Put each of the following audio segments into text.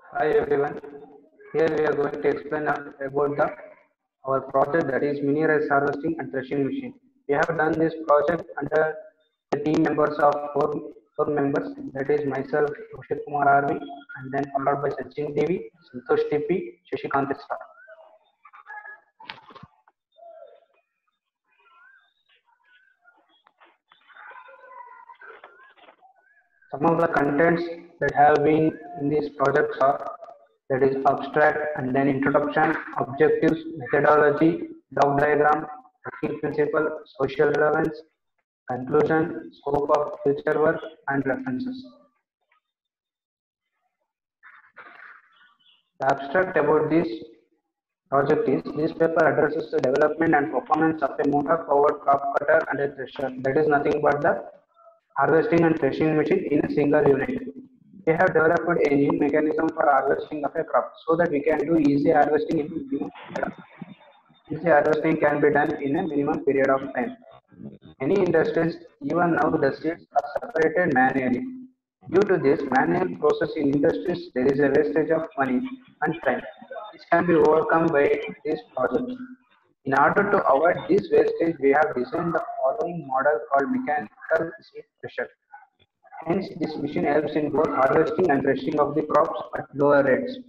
Hi everyone. Here we are going to explain about our project, that is mini rice harvesting and threshing machine. We have done this project under the team members of four members, that is myself, Roshit Kumar Arvi, and then followed by Sachin Devi, Santosh Tipi, Shashikant Star. Some of the contents that have been in these projects are, that is abstract and then introduction, objectives, methodology, block diagram, working principle, social relevance, conclusion, scope of future work, and references. The abstract about this project is, this paper addresses the development and performance of a motor powered crop cutter and a thresher, that is nothing but the harvesting and threshing machine in a single unit. We have developed a new mechanism for harvesting of a crop so that we can do easy harvesting in minimum period. Easy harvesting can be done in a minimum period of time. Many industries, even now, the seeds are separated manually. Due to this manual process in industries, there is a wastage of money and time. This can be overcome by this project. In order to avoid this wastage, we have designed the following model called mechanical seed thresher. Hence, this machine helps in both harvesting and threshing of the crops at lower rates.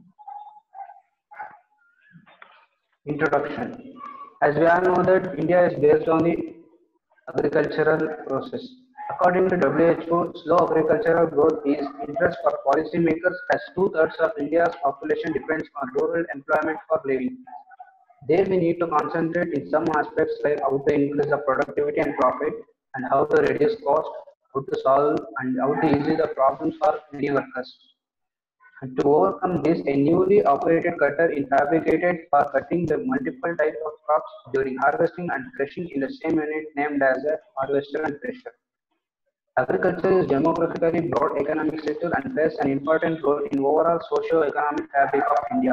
Introduction. As we all know that India is based on the agricultural process. According to WHO, slow agricultural growth is interest for policymakers as two-thirds of India's population depends on rural employment for living. There we need to concentrate in some aspects like how to increase the productivity and profit and how to reduce cost, how to solve and how to ease the problems for many workers. And to overcome this, a newly operated cutter is fabricated for cutting the multiple types of crops during harvesting and threshing in the same unit named as a harvester and thresher. Agriculture is demographically broad economic sector and plays an important role in overall socio-economic fabric of India.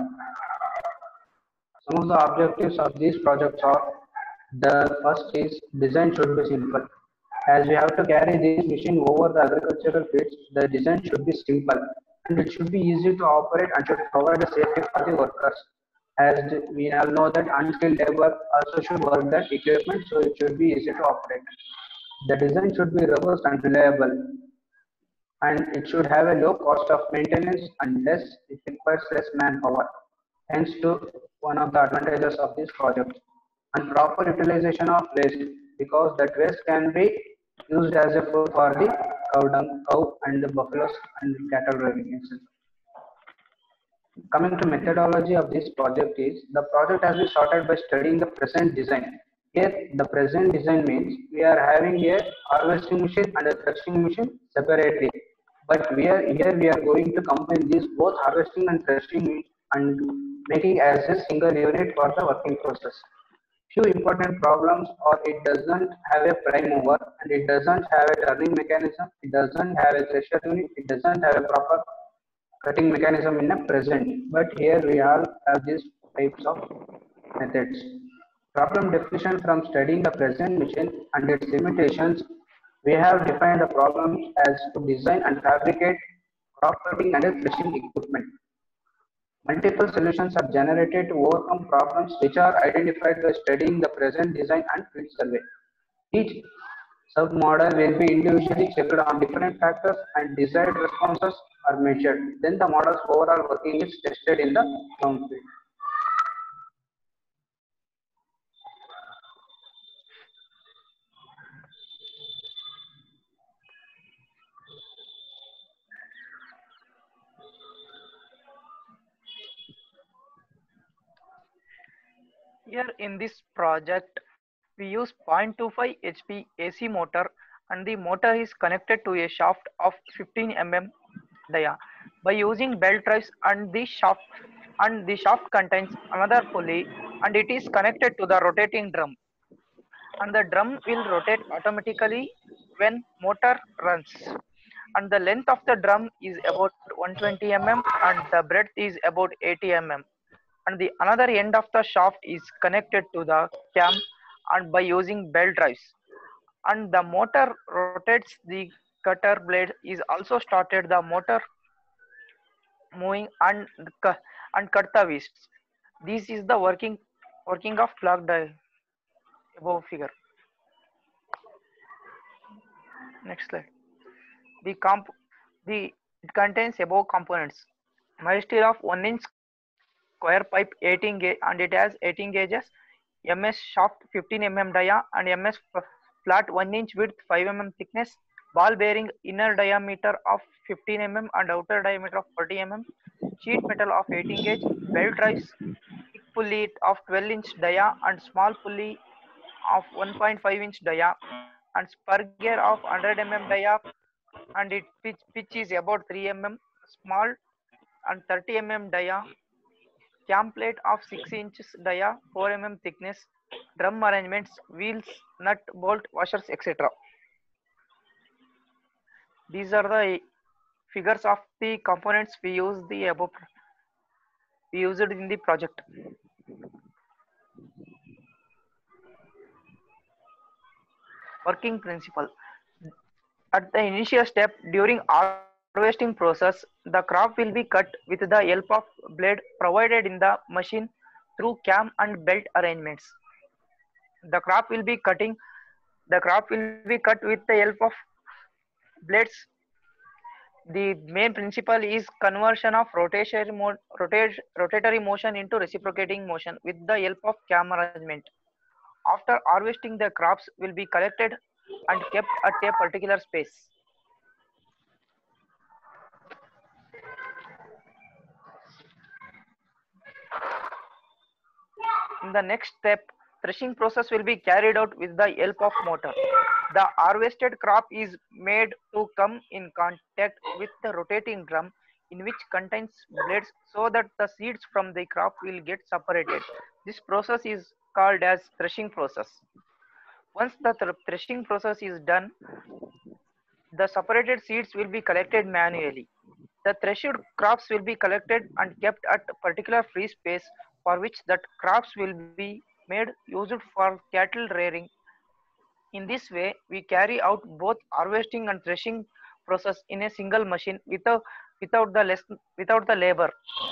Some of the objectives of these projects are, the first is design should be simple. As we have to carry this machine over the agricultural fields, the design should be simple and it should be easy to operate and should provide a safety for the workers. As we all know that unskilled labor also should work that equipment, so it should be easy to operate. The design should be robust and reliable, and it should have a low cost of maintenance and less, it requires less manpower. Hence, to one of the advantages of this project. And proper utilization of waste, because that waste can be used as a food for the cow and the buffaloes and the cattle rearing, etc. Coming to methodology of this project is, the project has been started by studying the present design. Here, the present design means we are having a harvesting machine and a threshing machine separately. But here we are going to combine these both harvesting and threshing and making as a single unit for the working process. Few important problems are, it doesn't have a prime mover and it doesn't have a turning mechanism, it doesn't have a thresher unit, it doesn't have a proper cutting mechanism in the present, but here we all have these types of methods. Problem definition: from studying the present machine and its limitations, we have defined the problems as to design and fabricate crop cutting and threshing equipment. Multiple solutions are generated to overcome problems which are identified by studying the present design and field survey. Each submodel will be individually checked on different factors and desired responses are measured. Then the model's overall working is tested in the ground field. Here in this project, we use 0.25 HP AC motor and the motor is connected to a shaft of 15 mm dia by using belt drives and the shaft contains another pulley and it is connected to the rotating drum and the drum will rotate automatically when motor runs and the length of the drum is about 120 mm and the breadth is about 80 mm and the another end of the shaft is connected to the cam and by using belt drives and the motor rotates. The cutter blade is also started. The motor moving and cut the wastes. This is the working of clock dial above figure. Next slide. The comp the it contains above components. Steel of 1 inch square pipe 18 gauge and it has 18 gauges, MS shaft 15 dia and MS flat 1 inch width 5 thickness, ball bearing inner diameter of 15 and outer diameter of 40 sheet metal of 18 gauge, belt drives, big pulley of 12-inch dia and small pulley of 1.5-inch dia and spur gear of 100 dia and its pitch is about 3 small and 30 dia, cam plate of 6 inches dia, 4 thickness, drum arrangements, wheels, nut, bolt, washers, etc. These are the figures of the components we used in the project. Working principle. At the initial step during harvesting process, the crop will be cut with the help of blade provided in the machine through cam and belt arrangements. The crop will be cut with the help of blades. The main principle is conversion of rotatory motion into reciprocating motion with the help of cam arrangement. After harvesting, the crops will be collected and kept at a particular space. In the next step, threshing process will be carried out with the help of motor. The harvested crop is made to come in contact with the rotating drum in which contains blades so that the seeds from the crop will get separated. This process is called as threshing process. Once the threshing process is done, the separated seeds will be collected manually. The threshed crops will be collected and kept at a particular free space for which that crops will be made used for cattle rearing. In this way, we carry out both harvesting and threshing process in a single machine without the labor.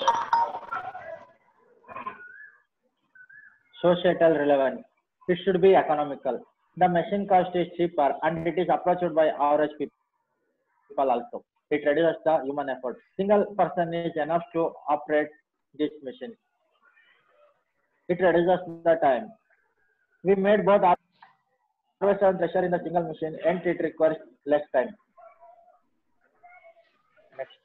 Societal relevance. It should be economical. The machine cost is cheaper and it is approached by average people also. It reduces the human effort. Single person is enough to operate this machine. It reduces the time. We made both harvester and thresher in the single machine and it requires less time. Next.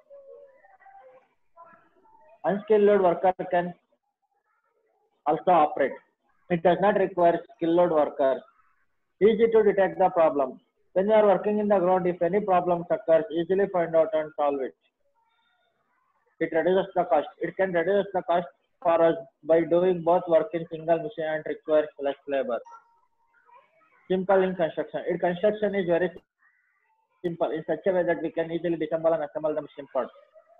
Unskilled worker can also operate. It does not require skilled workers. Easy to detect the problem. When you are working in the ground, if any problem occurs, easily find out and solve it. It reduces the cost. It can reduce the cost for us by doing both work in single machine and requires less labor. Simple in construction. Construction is very simple in such a way that we can easily disassemble and assemble the machine parts.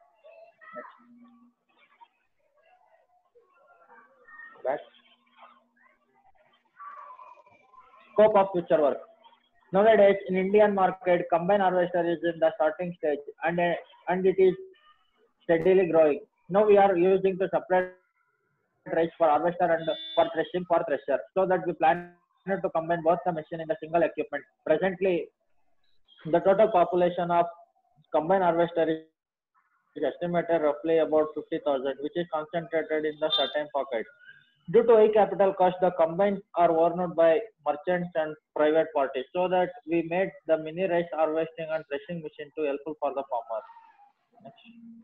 Back. Scope of future work. Nowadays, in Indian market, combine harvester is in the starting stage and it is steadily growing. Now we are using the separate rice for harvester and for thresher, so that we plan to combine both the machine in the single equipment. Presently, the total population of combine harvester is estimated roughly about 50,000, which is concentrated in the certain pockets. Due to high capital cost, the combines are worn out by merchants and private parties, so that we made the mini rice harvesting and threshing machine to helpful for the farmer. Next.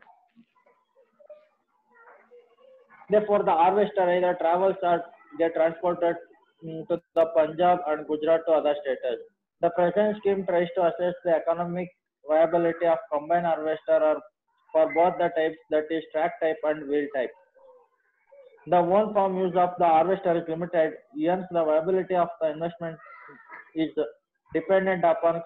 Therefore, the harvester either travels or they transported to the Punjab and Gujarat to other states. The present scheme tries to assess the economic viability of combine harvester or for both the types, that is track type and wheel type. The one farm use of the harvester is limited, hence the viability of the investment is dependent upon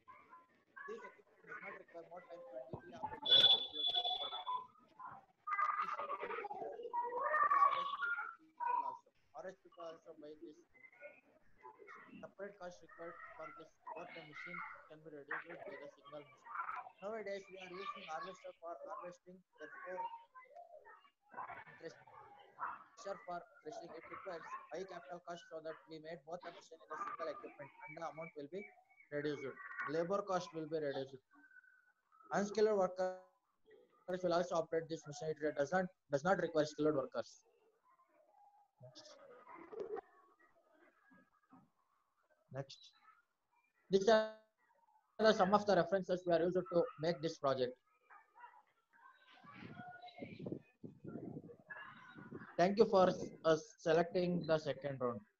this equipment does not require more time and easily operated. separate cost required for this both the machine can be reduced by the single machine. Nowadays we are using harvester for harvesting, therefore thresher for threshing. It requires high capital cost so that we made both the machine in a single equipment and the amount will be reduced. Labor cost will be reduced. Unskilled workers will also operate this machine. It does not require skilled workers. Next. Next. These are the some of the references we are used to make this project. Thank you for selecting the second round.